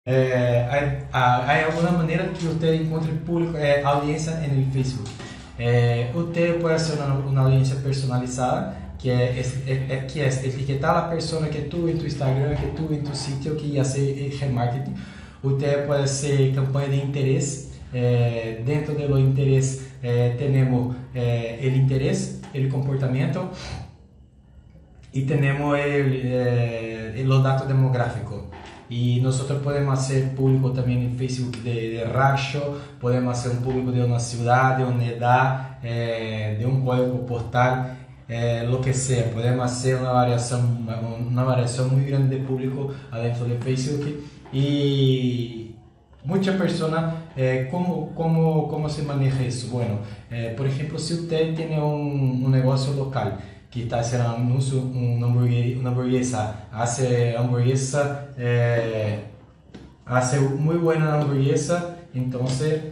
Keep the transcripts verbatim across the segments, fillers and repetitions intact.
É, há, há alguma maneira que você encontre público, é, audiência no Facebook. É, você pode ser uma, uma audiência personalizada, que é, é, é, que é etiquetar a pessoa que tu em tu Instagram, que tu em tu sítio, que ia ser remarketing. Você pode ser campanha de interesse. É, dentro do interesse, é, temos é, o interesse, o comportamento y tenemos el, eh, el dato demográfico. Y nosotros podemos hacer público también en Facebook de, de rayo, podemos hacer un público de una ciudad, de una edad, eh, de un código postal, eh, lo que sea. Podemos hacer una variación, una variación muy grande de público adentro de Facebook. Y muchas personas, eh, ¿cómo, cómo, ¿cómo se maneja eso? Bueno, eh, por ejemplo, si usted tiene un, un negocio local que está haciendo un anuncio, una hamburguesa, una hamburguesa hace hamburguesa, eh, hace muy buena hamburguesa, entonces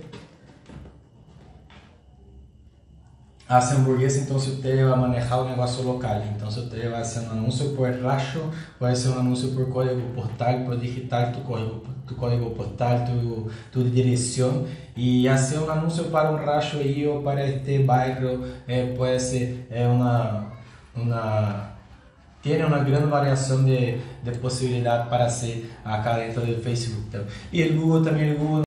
hace hamburguesa, entonces usted va a manejar un negocio local, entonces usted va a hacer un anuncio por racho, va a hacer un anuncio por código postal, por digitar tu código, tu código postal, tu, tu dirección, y hacer un anuncio para un racho ahí o para este barrio, eh, puede ser eh, una una, tiene una gran variación de, de posibilidad para hacer acá dentro del Facebook. Y el Google también, el Google